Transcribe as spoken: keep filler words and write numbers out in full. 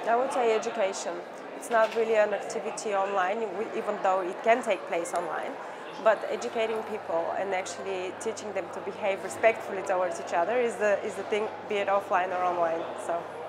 I would say education. It's not really an activity online, even though it can take place online. But educating people and actually teaching them to behave respectfully towards each other is the, is the thing, be it offline or online. So.